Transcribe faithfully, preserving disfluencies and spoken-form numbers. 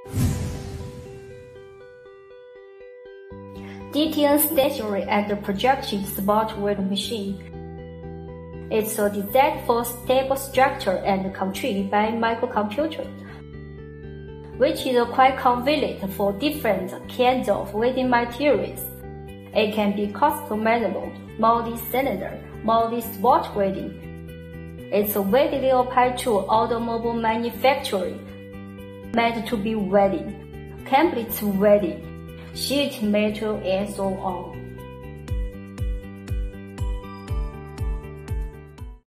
D T N Stationary and Projection Spot Welding Machine. It's a designed for stable structure and controlled by microcomputer, which is quite convenient for different kinds of welding materials. It can be customizable, multi-cylinder, multi-spot welding. It's widely applied to automobile manufacturing, meant to be welding, complete welding, sheet metal, and so on.